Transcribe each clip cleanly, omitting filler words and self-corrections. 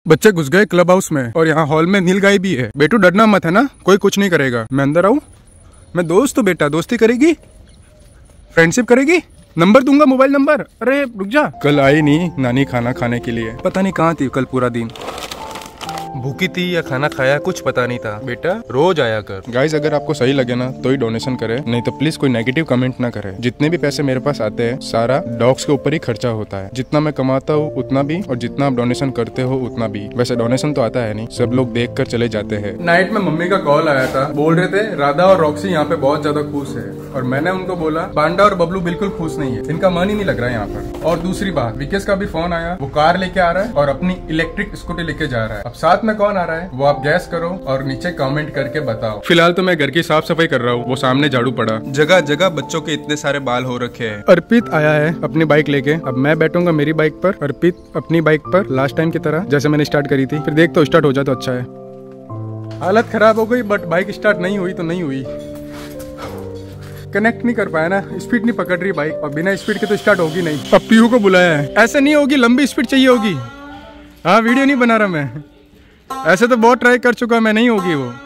बच्चे घुस गए क्लब हाउस में और यहाँ हॉल में नील गाय भी है। बेटू डरना मत है ना, कोई कुछ नहीं करेगा। मैं अंदर आऊँ? मैं दोस्त तो बेटा, दोस्ती करेगी, फ्रेंडशिप करेगी, नंबर दूंगा, मोबाइल नंबर। अरे रुक जा। कल आई नहीं नानी खाना खाने के लिए, पता नहीं कहाँ थी कल पूरा दिन। भूखी थी या खाना खाया कुछ पता नहीं था। बेटा रोज आया कर। गाइस अगर आपको सही लगे ना तो ही डोनेशन करे, नहीं तो प्लीज कोई नेगेटिव कमेंट ना करे। जितने भी पैसे मेरे पास आते हैं सारा डॉग्स के ऊपर ही खर्चा होता है। जितना मैं कमाता हूँ उतना भी, और जितना आप डोनेशन करते हो उतना भी। वैसे डोनेशन तो आता है नहीं, सब लोग देख कर चले जाते हैं। नाइट में मम्मी का कॉल आया था, बोल रहे थे राधा और रॉक्सी यहाँ पे बहुत ज्यादा खुश है। और मैंने उनको बोला पांडा और बबलू बिल्कुल खुश नहीं है, इनका मन ही नहीं लग रहा है यहाँ पर। और दूसरी बात, विकेश का भी फोन आया, वो कार लेके आ रहा है और अपनी इलेक्ट्रिक स्कूटी लेके जा रहा है। अब साथ में कौन आ रहा है वो आप गैस करो और नीचे कमेंट करके बताओ। फिलहाल तो मैं घर की साफ सफाई कर रहा हूँ, वो सामने झाड़ू पड़ा। जगह जगह बच्चों के इतने सारे बाल हो रखे हैं। अर्पित आया है अपनी बाइक लेके, अब मैं बैठूंगा मेरी बाइक पर, अर्पित अपनी बाइक पर, लास्ट टाइम की तरह जैसे मैंने स्टार्ट करी थी। फिर देख तो स्टार्ट हो जाए तो अच्छा है। हालत खराब हो गई बट बाइक स्टार्ट नहीं हुई तो नहीं हुई, कनेक्ट नहीं कर पाया ना, स्पीड नहीं पकड़ रही बाइक, और बिना स्पीड के तो स्टार्ट होगी नहीं। अब पीयू को बुलाया है, ऐसे नहीं होगी, लंबी स्पीड चाहिए होगी। हाँ वीडियो नहीं बना रहा मैं, ऐसे तो बहुत ट्राई कर चुका मैं, नहीं होगी वो,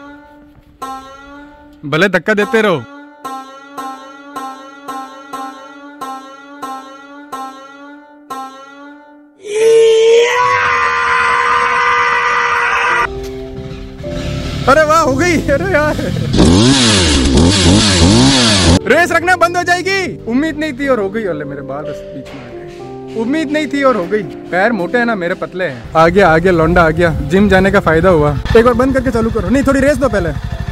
भले धक्का देते रहो। अरे वाह हो गई। अरे यार रेस रखना बंद हो जाएगी। उम्मीद नहीं थी और हो गई। अरे मेरे बाल बीच में आ गए। उम्मीद नहीं थी और हो गई। पैर मोटे हैं ना मेरे, पतले हैं। आ गया लौंडा आ गया। जिम जाने का फायदा हुआ। एक बार बंद करके चालू करो। नहीं थोड़ी रेस दो पहले।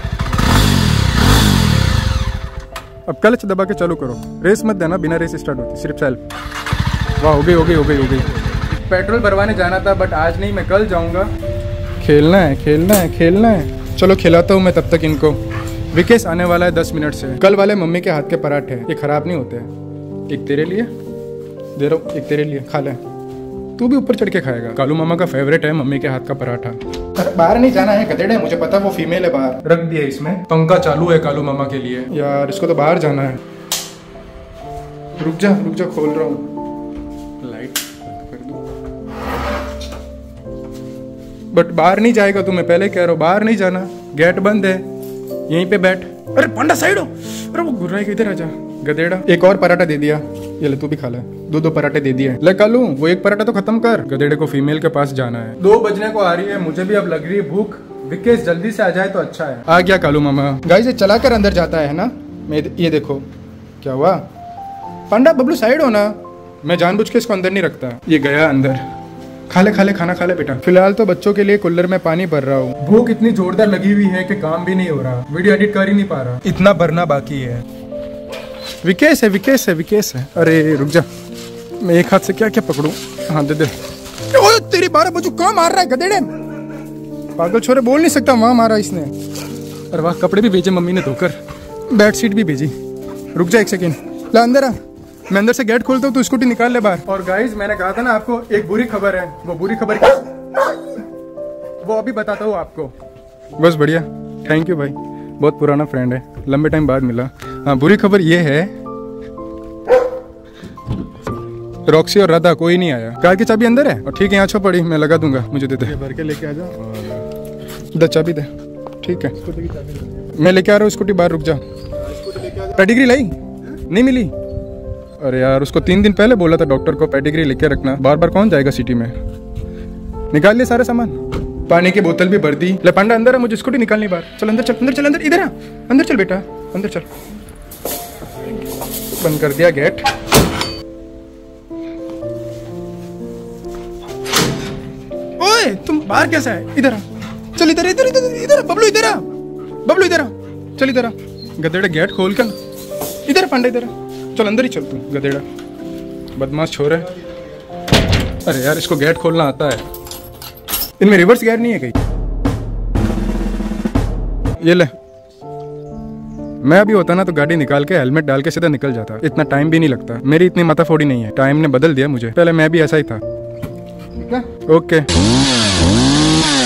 अब क्लच दबा के चालू करो। रेस मत देना, बिना रेस स्टार्ट होती, सिर्फ सेल्फ। वाह हो गई। पेट्रोल भरवाने जाना था बट आज नहीं, मैं कल जाऊंगा। खेलना है। चलो खिलाता हूँ मैं तब तक इनको। विकेश आने वाला है 10 मिनट से। कल वाले मम्मी के हाथ के पराठे, ये खराब नहीं होते हैं। एक तेरे लिए दे रहा हूँ, एक तेरे लिए खा ले, तू भी ऊपर चढ़ के खाएगा। कालू मामा का फेवरेट है मम्मी के हाथ का पराठा। अरे बाहर नहीं जाना है गधेड़े, मुझे पता वो फीमेल है। बाहर रख दिया इसमें, पंखा चालू है कालू मामा के लिए। यार इसको तो बाहर जाना है। रुक जा खोल रहा हूँ, लाइट कर दूँ। बट बाहर नहीं जाएगा, तुम्हें पहले कह रहा हूँ बाहर नहीं जाना, गेट बंद है, यहीं पे बैठ। अरे पांडा साइड हो। अरे वो घुर रहा है, इधर आ जा गधेड़ा। एक और पराठा दे दिया, ये ले तू भी खा ले। दो पराठे दे दिए। ले कालू वो एक पराठा तो खत्म कर। गधेड़े को फीमेल के पास जाना है। 2 बजने को आ रही है, मुझे भी अब लग रही है भूख। विकेश जल्दी से आ जाए तो अच्छा है। आ गया कालू मामा। गाइस ये चला कर अंदर जाता है ना। ये देखो क्या हुआ। पांडा बबलू साइड हो ना, मैं जानबूझ के इसको अंदर नहीं रखता। ये गया अंदर। खा ले खाना खा ले बेटा। फिलहाल तो बच्चों के लिए कूलर में पानी भर रहा हूँ। भूख इतनी जोरदार लगी हुई है कि काम भी नहीं हो रहा, वीडियो एडिट कर ही नहीं पा रहा, इतना भरना बाकी है। विकेश है। अरे रुक जा, मैं एक हाथ से क्या पकड़ूं। हाँ दे। ओ तेरी 12 बजू कहाँ मार रहा है गधेड़े, पागल छोरे, बोल नहीं सकता, वहां मारा इसने। अरे वाह, कपड़े भी भेजे मम्मी ने धोकर, बेडशीट भी भेजी। रुक जा 1 सेकेंड, ला अंदर आ। मैं अंदर से गेट खोलता हूँ, तू स्कूटी निकाल ले बाहर। और गाइज मैंने कहा था ना आपको एक बुरी खबर है, वो बुरी खबर क्या, वो अभी बताता हूँ आपको। बस बढ़िया, थैंक यू भाई, बहुत पुराना फ्रेंड है, लंबे टाइम बाद मिला। हाँ बुरी खबर ये है, रॉक्सी और राधा कोई नहीं आया। कार की चाबी अंदर है और ठीक है यहाँ छो पड़ी, मैं लगा दूंगा, मुझे दे दे। भर के लेके आ जा, दे चाबी दे। ठीक है मैं लेके आ रहा हूँ स्कूटी, बाहर रुक जा। पेडिग्री लाई नहीं मिली। अरे यार उसको 3 दिन पहले बोला था डॉक्टर को पेडिग्री लेके रखना, बार बार कौन जाएगा सिटी में। निकाल लिया सारे सामान, पानी की बोतल भी भर दी। ले पांडा अंदर है, मुझे स्कूटी निकालनी बाहर। चल अंदर इधर आ, अंदर चल बेटा, अंदर चल। बंद कर दिया गेट। ओए तुम बाहर कैसे आए, इधर आ, चल इधर बबलू इधर आ, चल इधर आ। गधेड़े गेट खोल कर, इधर पांडा इधर आ, चल अंदर ही चल तू गधेड़ा, बदमाश छोर है। अरे यार इसको गेट खोलना आता है, इनमें रिवर्स गेयर नहीं है कहीं। ये ले, मैं अभी होता ना तो गाड़ी निकाल के हेलमेट डाल के सीधा निकल जाता, इतना टाइम भी नहीं लगता। मेरी इतनी माथाफोड़ी नहीं है, टाइम ने बदल दिया मुझे, पहले मैं भी ऐसा ही था। ठीक है ओके।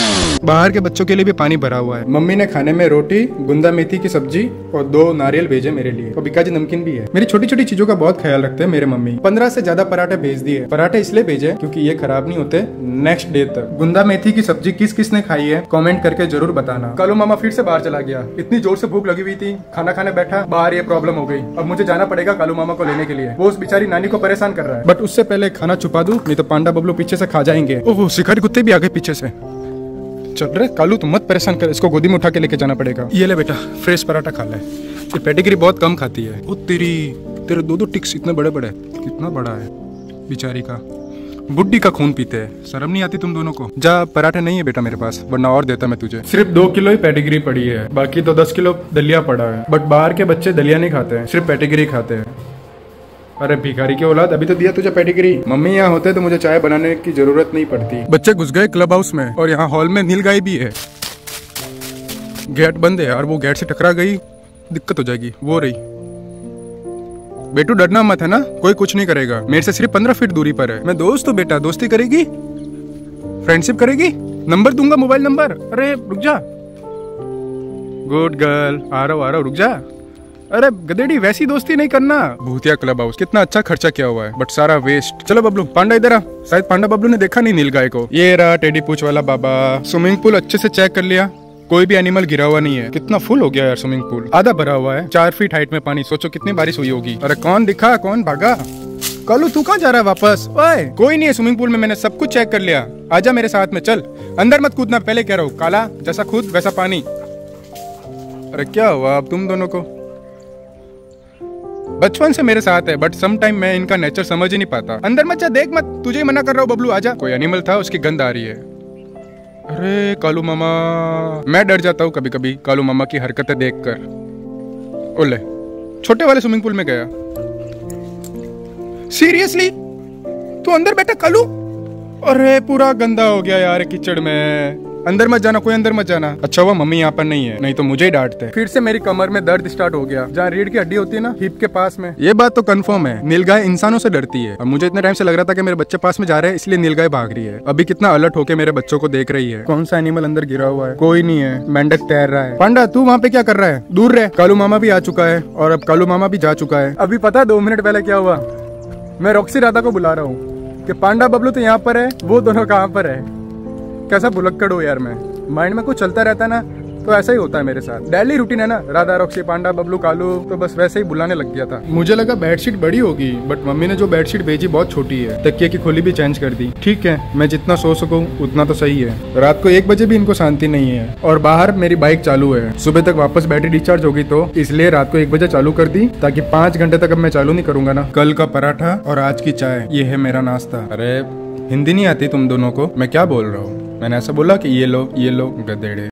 बाहर के बच्चों के लिए भी पानी भरा हुआ है। मम्मी ने खाने में रोटी, गुंदा मेथी की सब्जी और 2 नारियल भेजे मेरे लिए, और बिकाजी नमकीन भी है। मेरी छोटी छोटी चीजों का बहुत ख्याल रखते हैं मेरे मम्मी। 15 से ज्यादा पराठे भेज दिए। पराठे इसलिए भेजे क्योंकि ये खराब नहीं होते नेक्स्ट डे तक। गुंदा मेथी की सब्जी किस किस ने खाई है कमेंट करके जरूर बताना। कालू मामा फिर से बाहर चला गया। इतनी जोर से भूख लगी हुई थी, खाना खाने बैठा, बाहर ये प्रॉब्लम हो गई। अब मुझे जाना पड़ेगा कालू मामा को लेने के लिए। वो उस बेचारी नानी को परेशान कर रहा है। बट उससे पहले खाना छुपा दूं, नहीं तो पांडा बबलू पीछे से खा जाएंगे। ओह, शिकारी कुत्ते भी आ गए पीछे से। चल रहे कालू, तुम मत परेशान कर, इसको गोदी में उठा के लेके जाना पड़ेगा। ये ले बेटा, फ्रेश पराठा खा ले। ये पेडिग्री बहुत कम खाती है। ओ तेरे 2 टिक्स इतने बड़े बड़े, कितना बड़ा है बेचारी का। बुड्ढी का खून पीते हैं, शर्म नहीं आती तुम दोनों को। जा, पराठे नहीं है बेटा मेरे पास, वरना और देता मैं तुझे। सिर्फ 2 किलो ही पेडिग्री पड़ी है, बाकी तो 10 किलो दलिया पड़ा है। बट बाहर के बच्चे दलिया नहीं खाते हैं, सिर्फ पेडिग्री खाते हैं। अरे भिखारी की औलाद, अभी तो दिया तुझे पेडिग्री। मम्मी यहाँ होते तो मुझे चाय बनाने की जरूरत नहीं पड़ती। बच्चे घुस गए क्लब हाउस में, और यहाँ हॉल में नीलगाय भी है। गेट बंद है यार, वो गेट से टकरा गई, दिक्कत हो जाएगी। वो रही। बेटू डरना मत, है ना, कोई कुछ नहीं करेगा। मेरे से सिर्फ 15 फीट दूरी पर है। मैं दोस्त हूँ बेटा, दोस्ती करेगी, फ्रेंडशिप करेगी, नंबर दूंगा, मोबाइल नंबर। अरे रुक जा, गुड गर्ल, आ रहा हूँ, रुक जा। अरे गधेड़ी, वैसी दोस्ती नहीं करना। भूतिया क्लब हाउस, कितना अच्छा खर्चा किया हुआ है, बट सारा वेस्ट। चलो बबलू, पांडा इधर आ। शायद पांडा बबलू ने देखा नहीं नीलगाय को। ये रहा टेडी पूछ वाला बाबा। स्विमिंग पूल अच्छे से चेक कर लिया, कोई भी एनिमल गिरा हुआ नहीं है। कितना फुल हो गया यार स्विमिंग पूल, आधा भरा हुआ है। 4 फीट हाइट में पानी, सोचो कितनी बारिश हुई होगी। अरे कौन दिखा, कौन भागा? कालू तू कहाँ जा रहा है वापस? ओए, कोई नहीं है स्विमिंग पूल में, मैंने सब कुछ चेक कर लिया। आजा मेरे साथ में, चल। अंदर मत कूदना, पहले कह रहा हूँ। काला जैसा खुद वैसा पानी। अरे क्या हुआ अब तुम दोनों को? बचपन से मेरे साथ है, बट सम टाइम मैं इनका नेचर समझ ही नहीं पाता। अंदर मत जा, देख मत, तुझे ही मना कर रहा हूँ बबलू, आजा। कोई एनिमल था, उसकी गंध आ रही है। अरे कालू मामा, मैं डर जाता हूँ कभी कभी कालू मामा की हरकतें देखकर। ओले, छोटे वाले स्विमिंग पूल में गया। सीरियसली तू अंदर बैठा कालू? अरे पूरा गंदा हो गया यार कीचड़ में। अंदर मत जाना, कोई अंदर मत जाना। अच्छा हुआ मम्मी यहाँ पर नहीं है, नहीं तो मुझे ही डांटते। फिर से मेरी कमर में दर्द स्टार्ट हो गया, जहाँ रीढ़ की हड्डी होती है ना, हिप के पास में। ये बात तो कंफर्म है, नीलगाय इंसानों से डरती है। और मुझे इतने टाइम से लग रहा था कि मेरे बच्चे पास में जा रहे हैं, इसलिए नीलगाय भाग रही है। अभी कितना अलर्ट होकर मेरे बच्चों को देख रही है। कौन सा एनिमल अंदर गिरा हुआ है? कोई नहीं है, मेंढक तैर रहा है। पांडा तू वहाँ पे क्या कर रहा है? दूर रहे। कालू मामा भी आ चुका है, और अब कालू मामा भी जा चुका है। अभी पता है 2 मिनट पहले क्या हुआ? मैं रॉक्सी राधा को बुला रहा हूँ कि पांडा बबलू तो यहाँ पर है, वो दोनों कहाँ पर है। कैसा भुलक्कड़ हो यार मैं, माइंड में कुछ चलता रहता ना, तो ऐसा ही होता है मेरे साथ। डेली रूटीन है ना, राधा, रॉक्सी, पांडा, बबलू, कालू, तो बस वैसे ही बुलाने लग गया था। मुझे लगा बेडशीट बड़ी होगी, बट मम्मी ने जो बेडशीट भेजी बहुत छोटी है। तकिए की खोली भी चेंज कर दी। ठीक है, मैं जितना सो सकूं उतना तो सही है। रात को 1 बजे भी इनको शांति नहीं है, और बाहर मेरी बाइक चालू है। सुबह तक वापस बैटरी डिस्चार्ज होगी, तो इसलिए रात को 1 बजे चालू कर दी, ताकि 5 घंटे तक अब मैं चालू नहीं करूंगा ना। कल का पराठा और आज की चाय, ये है मेरा नाश्ता। अरे हिंदी नहीं आती तुम दोनों को? मैं क्या बोल रहा हूँ? मैंने ऐसा बोला कि ये लो गधेड़े।